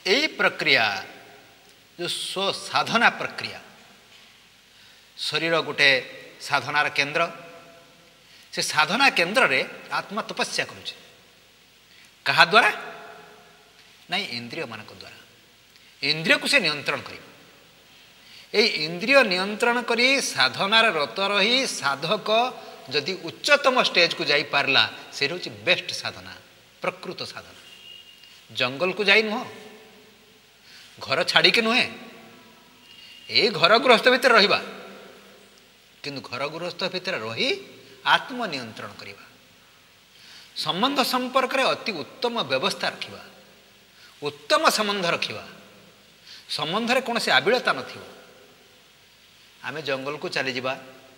यही प्रक्रिया जो स्व साधना प्रक्रिया शरीर गोटे साधनार केन्द्र से साधना केन्द्र रे आत्मा तपस्या करुचे कहा द्वारा नहीं इंद्रिय मान द्वारा इंद्रिय को से नियंत्रण कर इंद्रिय नियंत्रण करी साधनार रत रही साधक जदि उच्चतम स्टेज को जाई पारला से होची बेस्ट साधना प्रकृत साधना जंगल को जाई नुह घर छाड़ी के नुहे ए घर गृहस्थ भितर रहिबा किंतु घर गृहस्थ भितर रही आत्म नियंत्रण करिबा संबंध संपर्क रे अति उत्तम व्यवस्था रखिबा उत्तम संबंध रखिबा संबंध रे कौन से आबिलता नथिबो आमे जंगल को चली जिबा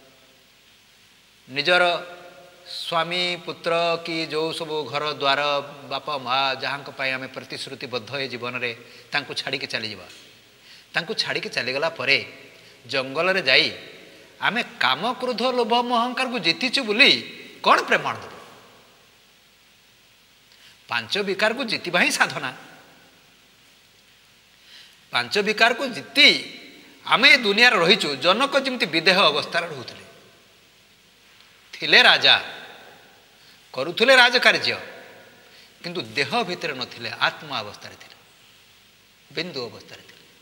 निजर स्वामी पुत्र कि जो सब घर द्वार बापा माँ जहाँ आम प्रतिश्रुतिबद्ध ए जीवन में तांको छाड़ी के चली जावा तांको छाड़ी के चलीगला परे जंगल रे जाई आमे काम क्रोध लोभ मोहंकार को जीतीचु बोली कौन प्रमाण देव पांच विकार को जीतवा ही साधना पांच विकार को जीति आमे दुनिया रहीचु जनक जमी विदेह अवस्था रोते थिले राजा करुले राजकार्य किंतु देह भितर नथिले आत्मा अवस्था बिंदु अवस्था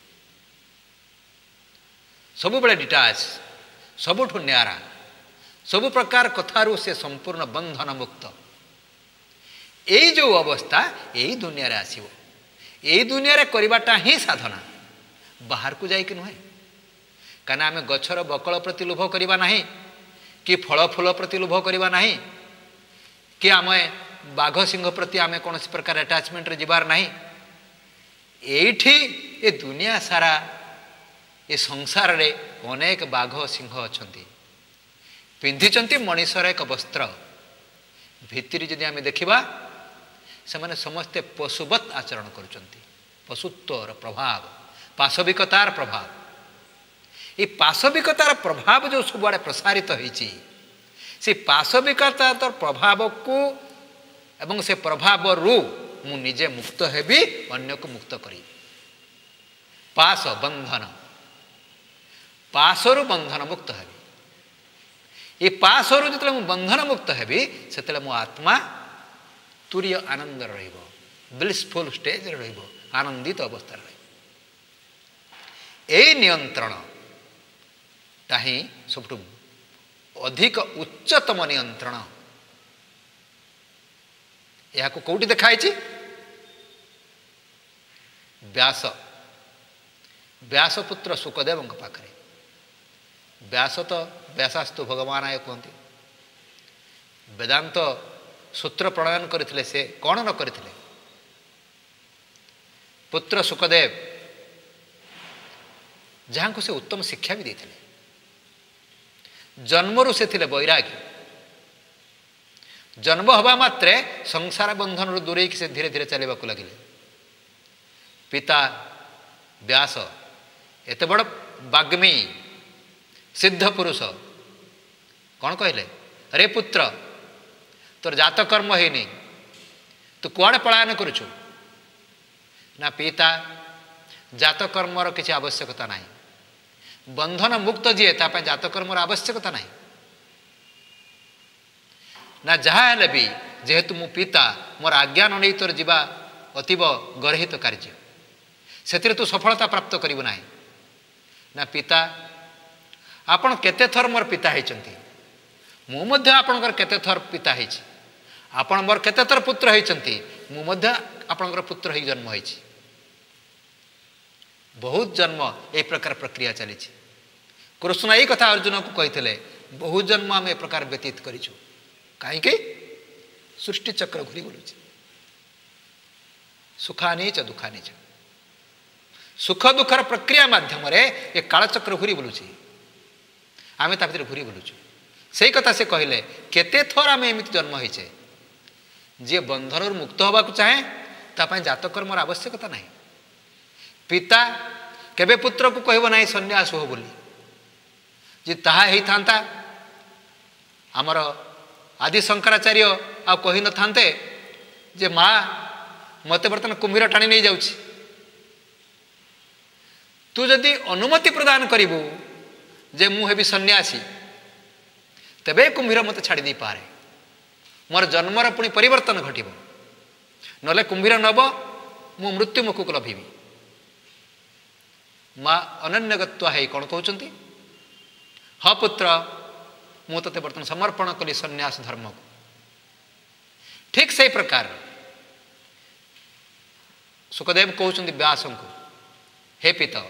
सबु बेले डिटाच सबुठु न्यारा सबु प्रकार कथारू से संपूर्ण बंधन मुक्त यही जो अवस्था यही दुनिया रे आसीबो यही दुनिया रे करिबाटा ही साधना बाहर को जाई कि नुहे काना आमे गछर बकल प्रति लोभ करिबा नाही कि फल फूल प्रति लोभ करिबा नाही कि आम बाघ सिंह प्रति आम कौन प्रकार अटैचमेंट रे जिबार नाही एठी ए दुनिया सारा ए संसार रे अनेक बाघ सिंह अछंती पिंधिचंती मनीषर एक वस्त्र भितरी जदि आम देखिबा से माने समस्ते पशुवत आचरण करुचंती पशुत्वर प्रभाव पाशविकतार प्रभाव ये पाशविकतार प्रभाव जो सबुआड़े प्रसारित होईची से पाशविकतार प्रभाव को एवं से प्रभाव रु मु निजे मुक्त हेबी अन्य को मुक्त करी पाश बंधन पाशरु बंधन मुक्त हेबी ये पाशरु जिते मु बंधन मुक्त हेबी से मो आत्मा तुरीय आनंद रहिबो ब्लिसफुल स्टेज रहिबो आनंदित अवस्था रहिबो ए नियंत्रण ताही सबुठु अधिक उच्चतम नियंत्रण यह कौटी देखाई व्यास व्यासपुत्र सुखदेव पाखे व्यास तो व्यासास्तु भगवान आय कहते वेदांत सूत्र प्रणयन करथिले से कौन न करथिले पुत्र सुखदेव जहाँ को से उत्तम शिक्षा भी देते जन्मरु से थिले बैरागी जन्म हवा मात्रे संसार बंधन रु दूरे से धीरे धीरे चलने को लगे पिता व्यास एत बड़ बाग्मी सिद्ध पुरुष कौन कहले अरे पुत्र तोर जात कर्म है तू कुआड़े पलायन करुचु ना पिता जात कर्मर किसी आवश्यकता नहीं बंधन मुक्त जी ताप जात कर्मर आवश्यकता नहीं ना जहाँ हेले भी जेहेतु मु पिता मोर आज्ञा न नहीं तोर जीवा अतीब गर्हित कार्य से तू सफलता प्राप्त करू ना ना पिता आपण केते थर मोर पिता होती मुझे आपणकर केते थर पिता होती आपण मोर केते थर पुत्र होती मुझे आपणकर पुत्र हो जन्म होती बहुत जन्म ए प्रकार प्रक्रिया चली कृष्ण यही कथा अर्जुन को कही बहुत जन्म आम ए प्रकार व्यतीत करूँ कहीं सृष्टि चक्र घूरी बुलू सुखानी च दुखानी च सुख दुखर प्रक्रिया माध्यम ये कालचक्र घूरी बुलूची आम ता भर घूरी बुलूचु से कथा से कहले केते थर आम एमती जन्म होचे जी बंधन मुक्त होगा चाहे तापाई जातकर्मर आवश्यकता नहीं पिता केबे पुत्र को कहब ना सन्यास हो बोली जी ताहा ही था आमर आदि शंकराचार्य आ कही न थांते जे माँ मत बर्तमान कुम्भीर टाणी नहीं जाऊँ तू जदि अनुमति प्रदान करिबु जे मु हेबी सन्यासी तबे कुंभीर मत छाड़ी दे पारे मोर जन्मर पुणी परिवर्तन घटिब नले कुंभीर नब मु मृत्यु मुखक लभिबी माँ अनन्यगत्वा है कौन कहते ह पुत्र मु ते बर्तमान समर्पण कली सन्यास धर्म को ठीक से प्रकार सुखदेव कहते व्यास को हे पिता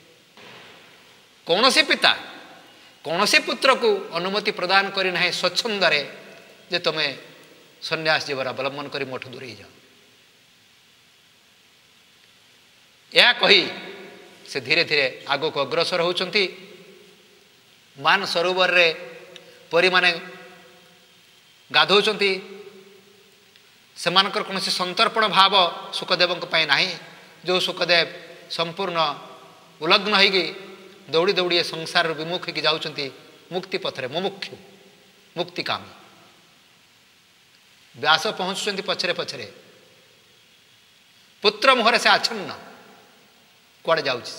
कौन से पिता कौन से पुत्र को अनुमति प्रदान करी ना स्वच्छंदरे जे तुम्हें सन्यास जीवर अवलंबन कर मोठ दूरे जाओ यह कही से धीरे धीरे आग को अग्रसर होती मान सरोवर रे परी माने गाधौचंती सेमानकर कौन संतर्पण भाव सुखदेव ना जो सुखदेव संपूर्ण उलग्न होगी दौड़ी दौड़ी संसार विमुख होगी जाऊँच मुक्ति पथरे मुमुक्षु मुक्ति कामी व्यास पहुँचुंट पछरे पछरे पुत्र मुहर से आच्छन्न कुआड़े जाऊँच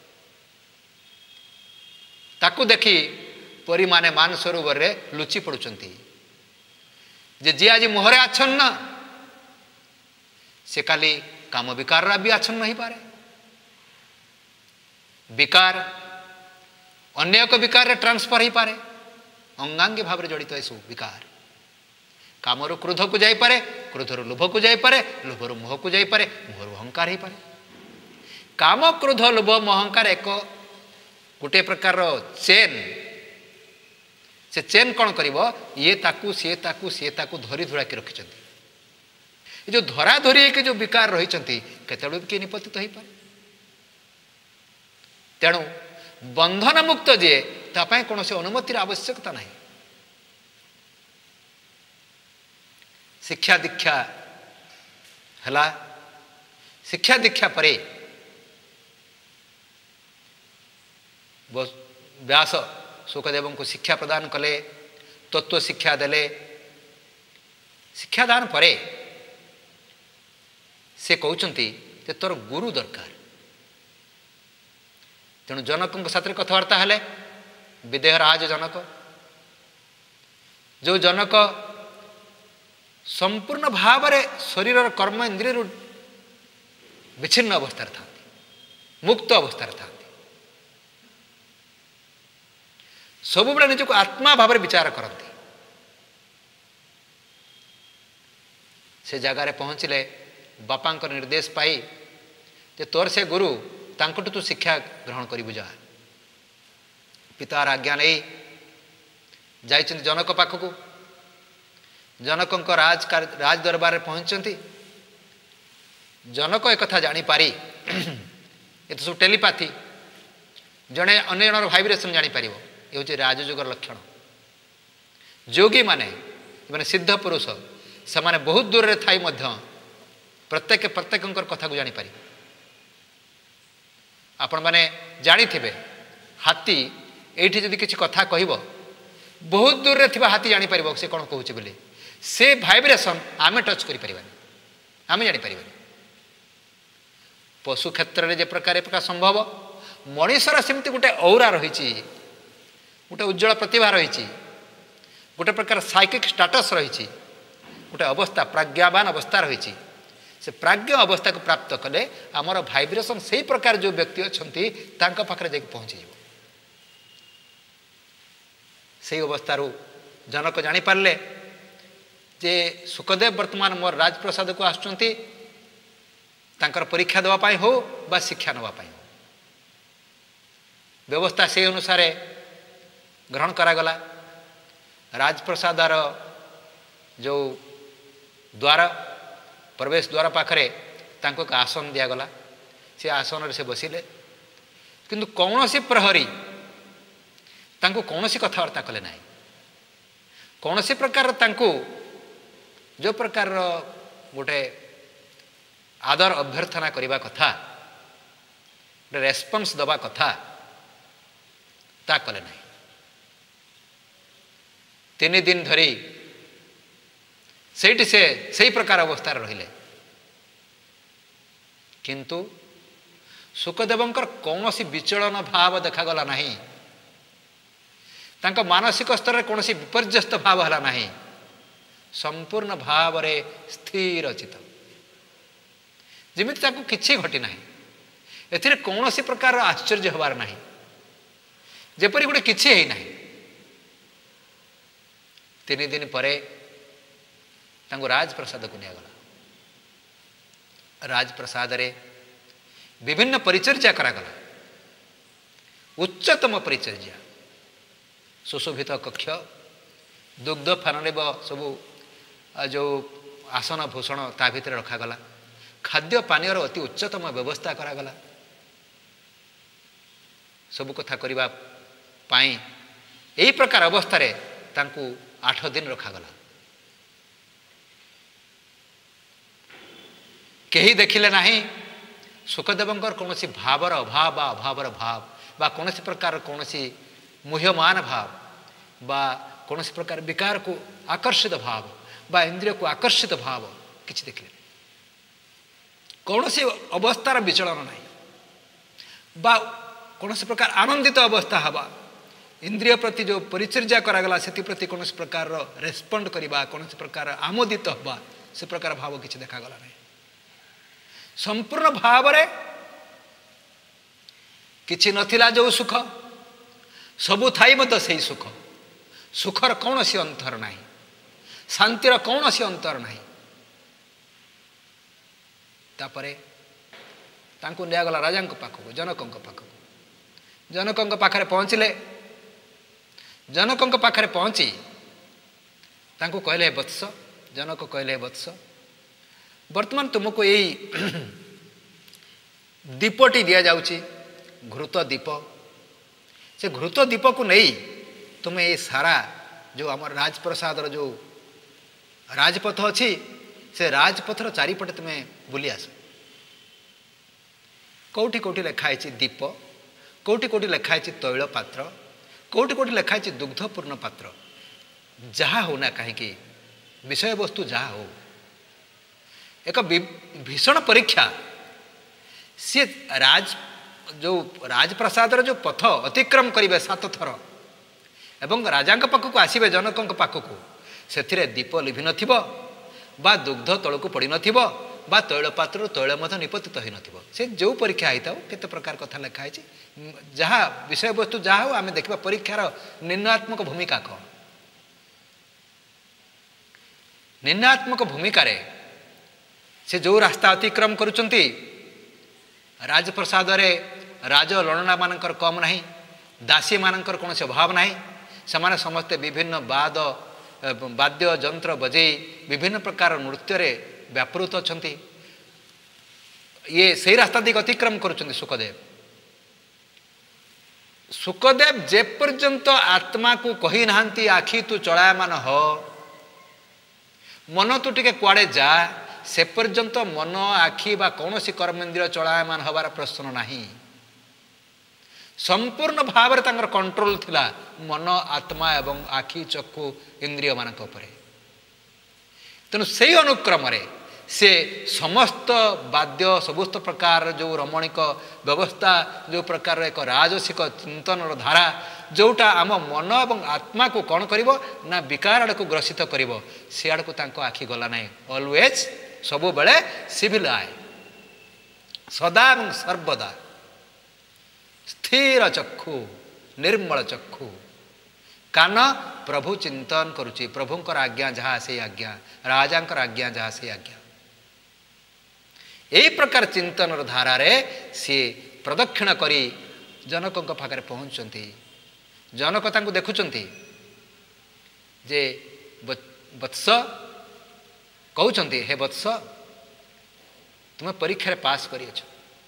ताकू देखी परी माने मानसरोवर रे लुचि पड़ुचंती जे जी आज मुहरे आच्छन्न से काली काम विकार भी आच्छन्न नहीं पारे विकार अन्य एक विकार रे ट्रांसफर ही पारे अंगांगी भाव जड़ित है सब विकार कामरु क्रोध को जाई पारे क्रोधरु लोभ को जाई पारे लोभरु मोह को जाई पारे मोहरु अहंकार ही पारे काम क्रोध लोभ मोहंकार एक गोटे प्रकार चेन से चेन कौन करिवो ये ताकू सी ताकू सी ताकू धरी धुरा के रखिछंती जो धरा धरी के जो विकार रही केतबे किए निपतित हो पारे तेणु बंधन मुक्त जे तापाई कौन से अनुमतिर आवश्यकता नहीं शिक्षा दीक्षा हला शिक्षा दीक्षा परे व्यास सुखदेव को शिक्षा प्रदान कले तत्व शिक्षा देले शिक्षादान परे से कहते जे तोर गुरु दरकार तेणु जनक साथ कथबार्ता हेले विदेह राज जनक जो जनक संपूर्ण भाव शरीर कर्म इंद्रिय विच्छिन्न अवस्था था मुक्त अवस्था था सब बड़े निजक आत्मा भाव विचार करते से जगार पहुँचले बापा निर्देश पाई जे तोर से गुरु तांकटू तू शिक्षा ग्रहण करू जा पितार आज्ञा नहीं जाइछन्ति जनक पाखक जनक राज दरबार पहुँचती जनक एक जापारी ये तो सब टेलीपाथी जड़े अन्य जन भाइब्रेसन जापर ये हूँ राजयोगर लक्षण जोगी माने माने सिद्ध पुरुष से माने बहुत दूर रे थाई मध्य प्रत्येक कथा को जापर आपण माने जानी थे हाथी एठी जदि किसी कथा कहब बहुत दूर रे थिबा हाथी जानी पारिबो से कौन कहूचे बोले से भाइब्रेसन आमे टच करि परिबानी आमे जानी परिबानी पशु क्षेत्र में जे प्रकार संभव मनीषर सेमती गोटे औरा रही गोटे उज्ज्वल प्रतिभा रही गोटे प्रकार साइकिक स्टाटस रही गोटे अवस्था प्रज्ञावान अवस्था रही से प्राज्ञ अवस्था को प्राप्त कले आमर भाइब्रेसन से प्रकार जो व्यक्ति अच्छा पाखे जाकि पहुँची से अवस्था जनक जापारे जे सुखदेव वर्तमान मोर राजप्रसाद को आसुंच परीक्षा देवाई हो बा शिक्षा नापी हो व्यवस्था से अनुसार ग्रहण करागला राजप्रसादार जो द्वार प्रवेश द्वार पाखरे तांको एक आसन दिगला से आसन से बसिले किंतु कौन सी प्रहरी तांको कौन सी कथबार्ता कले ना कौन सी प्रकार तांको जो प्रकार गोटे आदर अभ्यर्थना करने कथा गोटे रेस्पन्स दबा कथा ता कले ना 3 दिन धरी सेठी से प्रकार अवस्था रहिले किंतु सुखदेवंकर कौनसी विचलन भाव देखागला नहीं, तांका मानसिक स्तर में कौनसी विपर्यस्त भाव है नहीं, संपूर्ण भाव रे स्थिर चित, जमी किसी घटी ना, एथिरे कौनसी प्रकार आश्चर्य हबार नहीं, जेपरी गोटे किसी है ना। 3 दिन पर राजप्रसाद को निगला। राजप्रसाद रे विभिन्न परिचर्या करागला, उच्चतम परिचर्या, सुशोभित कक्ष, दुग्ध फान सबू जो आसन भूषण ता भितर रखागला, खाद्य पानीय अति उच्चतम व्यवस्था करागला। सबू कथा करबा पाई यही प्रकार अवस्था रे तांकू 8 दिन रखागला। कहीं देखिले नहीं सुखदेवंकर कौन सी भावर अभाव बा अभावर भाव बा कौन सी प्रकार कौन सी मुह्यमान भाव बा कौन सी प्रकार विकार को आकर्षित भाव बा इंद्रिय को आकर्षित भाव किसी देखिले कौन सी अवस्थार विचलन नहीं बा कौन सी प्रकार आनंदित अवस्था हवा इंद्रिय प्रति जो परिचर्या करागला से प्रति कौन सी प्रकार रेस्पॉन्ड करवा कौन सी प्रकार आमोदित हवा से प्रकार भाव किसी देखागला नहीं। संपूर्ण भाव रे किछि नथिला जो सुख सबु थाई मत से सुख, सुखर कौन सी अंतर नहीं, शांतिर कौन सी अंतर नहीं। तापरे तांको नियागला राजांक पाखक जनकंक पाखक, जनकंक पाखरे पहुँचले, जनकंक पाखरे पहुँची तांको कहले वत्स, जनक कहले वत्स वर्तमान तुमको यही दीपटी दिया जाउची घृत दीप, से घृत दीप को नहीं तुम्हें ये सारा जो आम राजप्रसाद जो राजपथ अच्छी से राजपथर चारिपटे तुम्हें बुली आस। कौटी कौटी लिखाई दीप, कौटी कौटी लिखाई तैल पात्र, कौटी कौटी लिखाई दुग्धपूर्ण पात्र, जहाँ हो ना कहीं विषय वस्तु जहाँ हो एक भीषण परीक्षा सी राज जो राजप्रसाद जो पथ अतिक्रम करेंगे 7 थर एवं राजा पाखक आसवे जनक पाखक से दीप लिभि नथिबो बा दुग्ध तलक पड़ नथिबो बा तैल पात्र तैल निपतित हो नथिबो। से जो परीक्षा होता केते प्रकार कथा लिखाई जहाँ विषय वस्तु जहाँ हो आम देखा परीक्षार निर्णयात्मक भूमिका कौन। निर्णयात्मक भूमिका से जो रास्ता अतिक्रम करुचंती राजप्रसाद रे राज लणना मानकर कम नहीं, दासी मानकर कौन से अभाव नहीं, से समस्ते विभिन्न वाद्य जंत्र बजे विभिन्न प्रकार नृत्य रे व्यापृत अछंती। ये सही रास्ता दिग अतिक्रम करुचंती सुखदेव। सुखदेव जे पर्यंत आत्मा को कही नांती आखि तू चलायमान हो, मन तू टिके कुआड़े जा, से पर्यंत मन आखि बा कौन सी कर्मेन्द्रिय चलायमान हबार प्रश्न नहीं। संपूर्ण भाव में कंट्रोल थिला मन आत्मा एवं आखि चक्षु इंद्रिय मान तेणु से अनुक्रम से समस्त वाद्य समस्त प्रकार जो रमणीक व्यवस्था जो प्रकार एक राजसिक चिंतन धारा जोटा आम मन एवं आत्मा को कौन कर ना विकार आड़ को ग्रसित कर से आड़ को आखि गला ना। ऑलवेज सबु बेले सिविल आए सदा एवं सर्वदा स्थिर चक्षु निर्मल चक्षु कान प्रभु चिंतन करुची प्रभुंकर आज्ञा जहाँ से आज्ञा राजांकर आज्ञा जहाँ से आज्ञा यही प्रकार चिंतन धारा रे सी प्रदक्षिण करी जनक पाखे पहुँचती। जनक तांको देखुचंती जे वत्स कहउचंती हे वत्स तुम्हें परीक्षा पास करी अछ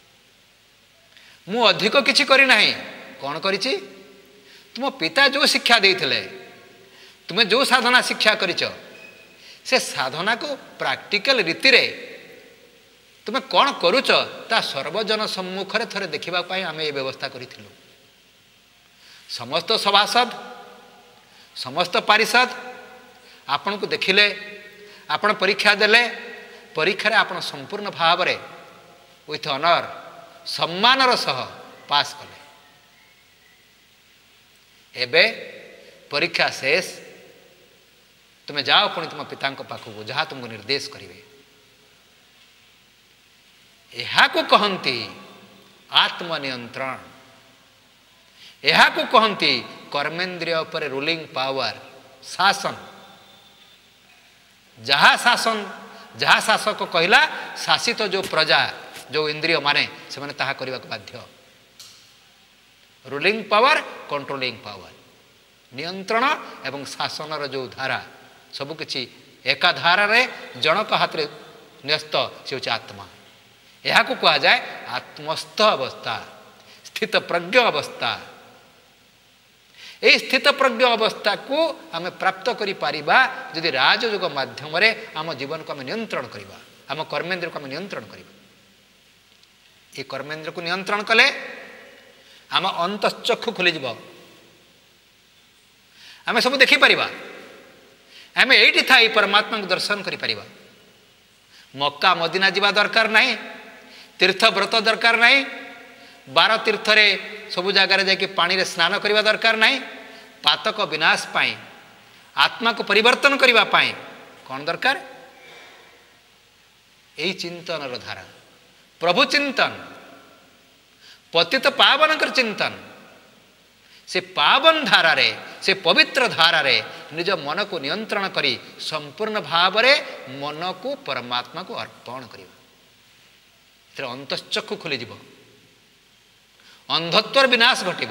मु अधिक किछि करी नाही कौन करिछि तुम पिता जो शिक्षा देइथिले तुम्हें जो साधना शिक्षा करिछ से साधना को प्रैक्टिकल रीति रे तुम्हें कौन करुच ता सर्वजन सम्मुख रे थरे देखिबा पई आमे ए व्यवस्था करिथिलु। समस्त सभासद समस्त पारिषद आपण को देखिले आपण परीक्षा देले परीक्षा रे आपण संपूर्ण भाव रे विथ ऑनर सम्मानर सह पास कले। एबे परीक्षा शेष, तुम्हें जाओ पुणी तुम पिता पाखक जहाँ तुमको निर्देश करेंगे। यह कहती आत्मनियंत्रण, यह कहती कर्मेन्द्रिय पर रूलिंग पावर, शासन। जहाँ शासन जहाँ शासक कहला शासित जो प्रजा जो इंद्रिय माने से माने ताहा करने को बाध्य। रूलिंग पावर, कंट्रोलिंग पावर, नियंत्रण एवं शासन जो धारा सबकि एका धारा रे जनक हाथ रे न्यस्त से होची आत्मा। यह कह जाए आत्मस्थ अवस्था, स्थित प्रज्ञ अवस्था। ये स्थित प्रज्ञ अवस्था को आम प्राप्त करि पारिबा यदि राजयोग माध्यम रे आम जीवन को आम नियंत्रण करिबा, आम कर्मेंद्र को आम नियंत्रण करिबा। ये कर्मेंद्र को नियंत्रण कले आम अंतश्चक्षु खुली जीव, आम सब देखि पारिबा। आम एठी थाई परमात्मा को दर्शन करि पारिबा। मक्का मदीना जीवा दरकार नहीं, तीर्थ व्रत दरकार नहीं, 12 तीर्थ रे सबु जगार जाकि पानी रे स्नान करने दरकार नहीं। पातक विनाश पाई, आत्मा को परिवर्तन करने पाई कौन दरकार? यही चिंतन धारा, प्रभु चिंतन, पतित पावन चिंतन। से पावन धारा रे, से पवित्र धारा रे निज मन को नियंत्रण करी संपूर्ण भाव रे मन को परमात्मा को अर्पण करिबा। अंतश्चक्षु खोली जीव, अंधत्वर विनाश घटिब।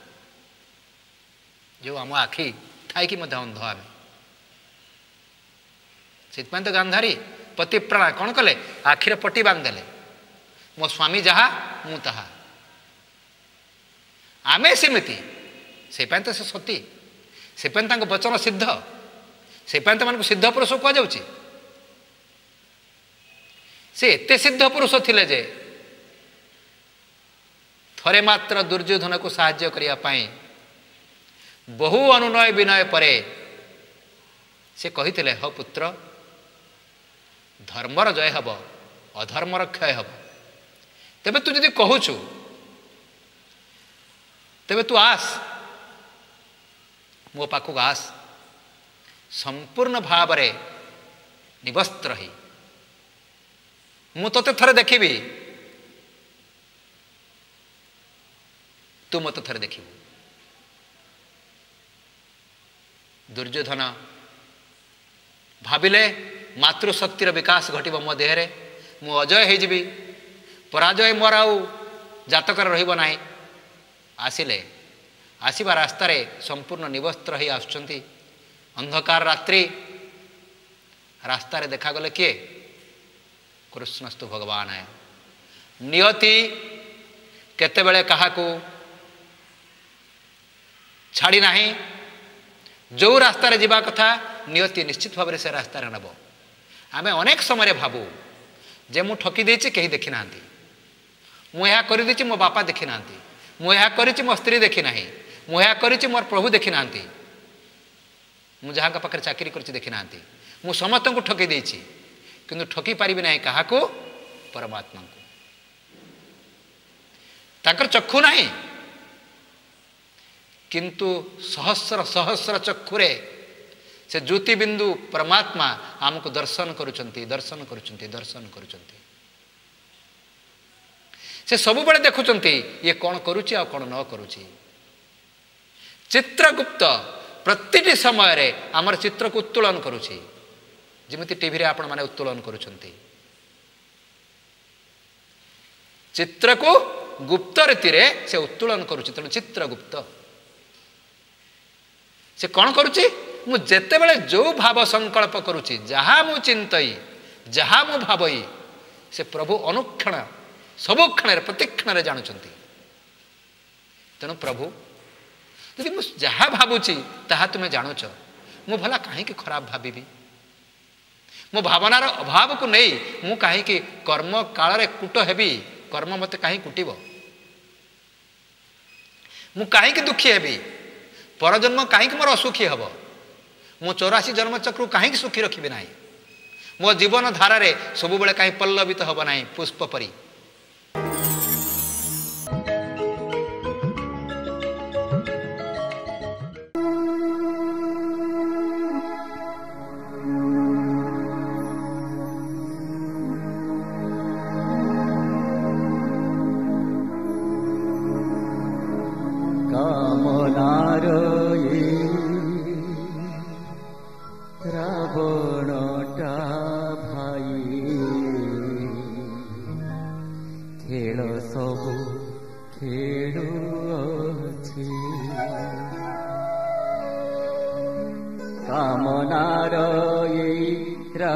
जो आम आखि थाई कि अंध आम से तो गांधारी पति प्राण कौन कले आखिरे पट्टी बांधिदेले, मो स्वामी जहा मु ताहा। आमे सेमिति से तो से सती से वचन सिद्ध, से तो सिद्ध पुरुष कह जाउची। से एते सिद्ध पुरुष थिले जे थरे मात्र दुर्योधन को साहाय्य करिया पाई बहु अनुनय विनय परे से कहिथिले ह पुत्र धर्मर जय हब अधर्मर क्षय हब। तेबे तू जदि कहूचु तेबे तू आस मो पाखक आस, संपूर्ण भाव रे निवस्त रही मु तोते थरे देखिबी, तू मत थरे देखिबू। दुर्योधन भाविले मातृशक्तिर विकास घटिब मो देहरे, मु अजय हो जीवी, पराजय मोर आउ जातकर रहिब नाही। आसिले आसीबा रास्ता रे संपूर्ण निवस्त्र रही आसुचंती। अंधकार रात्रि रास्ता रे देखा गले किए? कृष्णस्तु भगवान है। नियति केतेबेले काहाकू छाड़ी नाही, जो रास्ता रे जीवा कथा नियति निश्चित भाव से रास्ता रे नब। आमे अनेक समय भाबू जे मु ठकी देछि केही देखि नांती, मु यह करि देछि मो बापा देखि नांती, मु यह करिछि मो स्त्री देखि नाही, मु यह करिछि मोर प्रभु देखि नांती, मु जहाँ का पाखरे चाकरी करछि देखि नांती, मु समस्त को ठकी देछि किंतु ठकी पारिबि नाही काहाकू? परमात्मा को। ताकर चक्षु नाही किंतु सहस्र सहस्र चक्षुरे से ज्योति बिंदु परमात्मा आमको दर्शन करुचंती, दर्शन करुचंती, दर्शन करुचंती। से सब बड़े देखुचंती ये कौन करुची आ कौन न करुची। चित्रगुप्त प्रतिटी समय रे आमर चित्र को उत्तोलन करुची, जिमिति टीवी रे आपण माने उत्तोलन करुचंती। चित्र को गुप्त रीति रे से उत्तोलन करुची। तेणु चित्रगुप्त से कौन करुची? मु जेते बेले जो भाव संकल्प करुची, जहाँ मु चिंतई, जहाँ मु भावई, से प्रभु अनुक्षण सबु क्षण प्रतिक्षण जानुचंती। तेणु प्रभु यदि मु जहाँ भावुची ताहा तुमे जानुच, मु भला कहीं खराब भाविबी? मो भावनार अभाव को नहीं मु कहीं कर्म काल रे कूट हेबी? कर्म मते कहीं कुटिब? मु कहीं दुखी हेबी? परजन्म कहीं मोर असुखी हम? मु 84 जन्म चक्र कहीं सुखी रखी ना? मो जीवन धारा रे सब बेले कहीं पल्लवित हम ना पुष्प परी?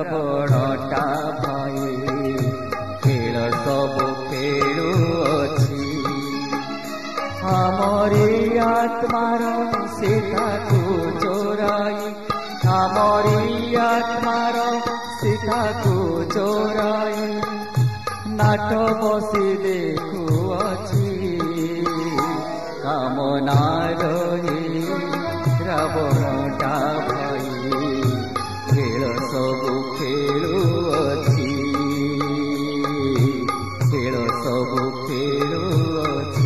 ରାବଣଟା ଭାଇ ଖେଳ ସବୁ ଖେଳୁଅଛି। ଆମରି ଆତ୍ମାର ସୀତାକୁ ଚୋରାଇ, ଆମରି ଆତ୍ମାର ସୀତାକୁ ଚୋରାଇ ନାଟ ବସି ଦେଖୁଅଛି। କାମନାର ରାବଣଟା ଭାଇ ଖେଳ ସବୁ ଖେଳୁଅଛି, ଖେଳ ସବୁ ଖେଳୁଅଛି।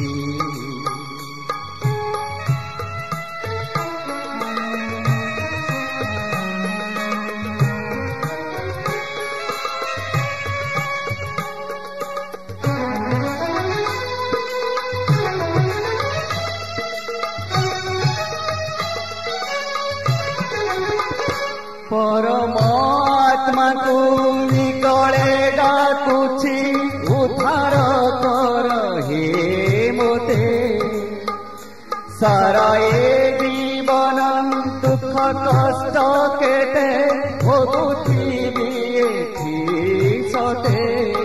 ପରମାତ୍ମାକୁ ନିକଳେ ଡାକୁଛି, ଉଦ୍ଧାର କର ହେ ମୋତେ। ସାରା ଏ ଜୀବନ ଦୁଃଖ କଷ୍ଟ କେତେ ଭୋଗୁଥିବି ଏଠି ସତେ।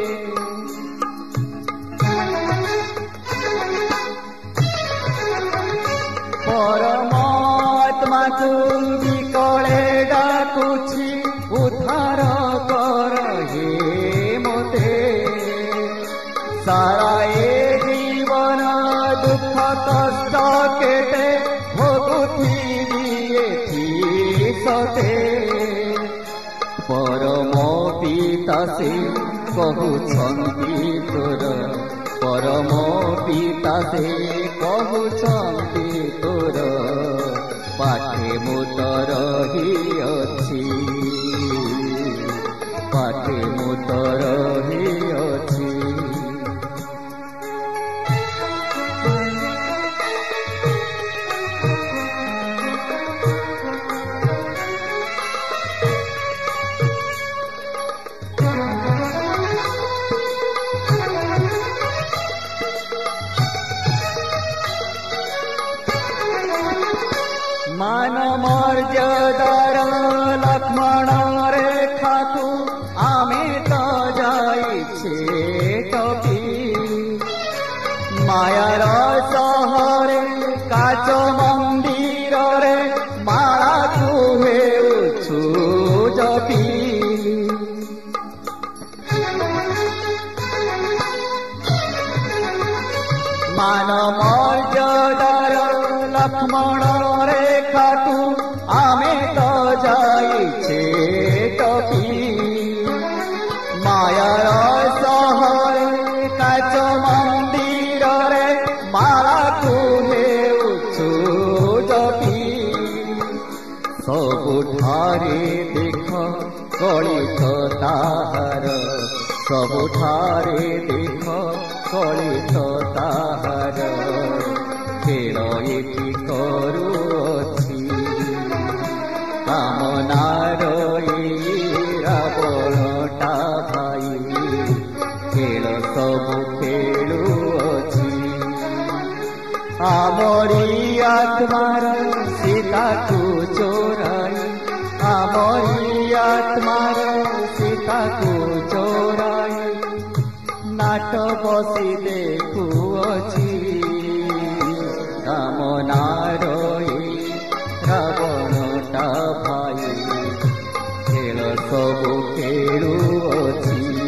ପରମାତ୍ମାକୁ ନିକଳେ ଡାକୁଛି, ଉଦ୍ଧାର କର ହେ ମୋତେ। ସାରା ଏ ଜୀବନ ଦୁଃଖ କଷ୍ଟ କେତେ ଭୋଗୁଥିବି ଏଠି ସତେ। ପରମ ପିତା ସେ କହୁଛନ୍ତି ତୋର, ପରମ ପିତା ସେ କହୁଛନ୍ତି ତୋର ପାଠେ ମୁଁ ତ ରହିଅଛି, ପାଠେ ମୁଁ ତ ରହିଅଛି। मान मर्यादार लक्ष्मण रेखाकु आमे त जाइछे टपी। मायार सहरे काच मंदिर रे माळाकु हेउछु जपी। मान मर्यादार लक्ष्मण रेखाकु आमे त जाइछे टपी। मायार सहरे काच मंदिर रे माळाकु हेउछु जपी। सबुठारे देख कलित ताहार, सबुठारे देख कलित ताहार खेल एठी करुअछि। कामनार रावणटा भाई खेल सब खेलुअछि। आमरी आत्मार सीताकु चोराई, आमरी आत्मार सीताकु चोराई नाट बसी देखुअछि। कामनार रावणटा भाई खेल सब खेलुअछि।